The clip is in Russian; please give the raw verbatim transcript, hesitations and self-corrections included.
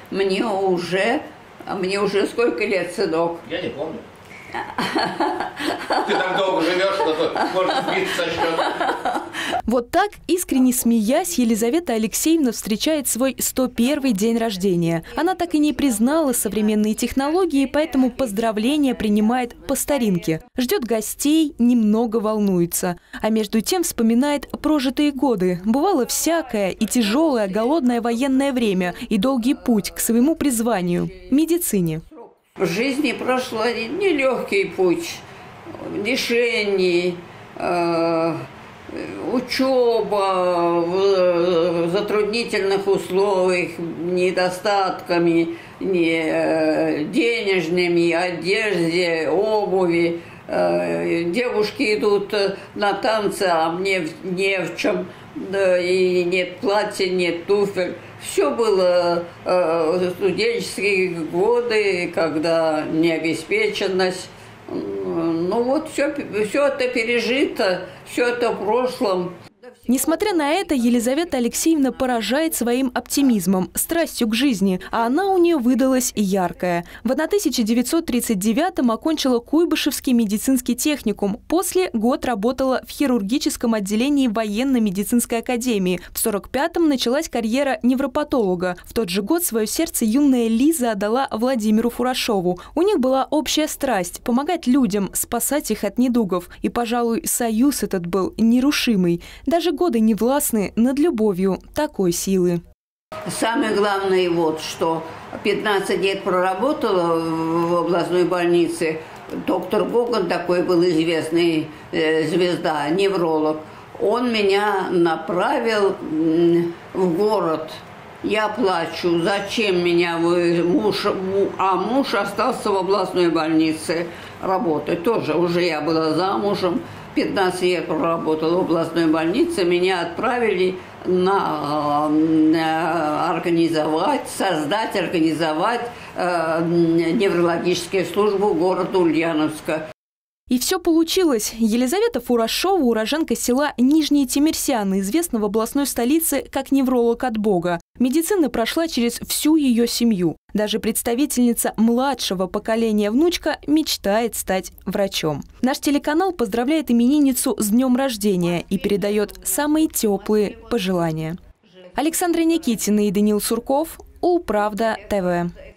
мне уже, мне уже сколько лет, сынок? Я не помню. Ты так долго живешь, что можно сбиться со счета. Вот так, искренне смеясь, Елизавета Алексеевна встречает свой сто первый день рождения. Она так и не признала современные технологии, поэтому поздравления принимает по старинке. Ждет гостей, немного волнуется. А между тем вспоминает прожитые годы. Бывало всякое: и тяжелое, голодное военное время, и долгий путь к своему призванию – медицине. В жизни прошел нелегкий путь, лишений, э, учеба в затруднительных условиях, недостатками не, э, денежными, одежде, обуви. Э, девушки идут на танцы, а мне не в чем, да, и нет платья, нет туфель. Все было э, студенческие годы, когда необеспеченность. Ну вот все, все это пережито, все это в прошлом. Несмотря на это, Елизавета Алексеевна поражает своим оптимизмом, страстью к жизни, а она у нее выдалась яркая. В тысяча девятьсот тридцать девятом окончила Куйбышевский медицинский техникум. После год работала в хирургическом отделении военно-медицинской академии. В сорок пятом началась карьера невропатолога. В тот же год свое сердце юная Лиза отдала Владимиру Фурашову. У них была общая страсть – помогать людям, спасать их от недугов. И, пожалуй, союз этот был нерушимый. Даже годы не властны над любовью такой силы. Самое главное вот, что пятнадцать лет проработала в областной больнице. Доктор Гоган такой был известный, э, звезда, невролог. Он меня направил в город. Я плачу, зачем меня вы, муж, а муж остался в областной больнице работать. Тоже уже я была замужем. пятнадцать лет проработала в областной больнице, меня отправили на, на организовать, создать, организовать э, неврологическую службу города Ульяновска. И все получилось. Елизавета Фурашова, уроженка села Нижние Темирсяны, известна в областной столице как невролог от Бога. Медицина прошла через всю ее семью. Даже представительница младшего поколения внучка мечтает стать врачом. Наш телеканал поздравляет именинницу с днем рождения и передает самые теплые пожелания. Александра Никитина и Даниил Сурков, Улправда ТВ.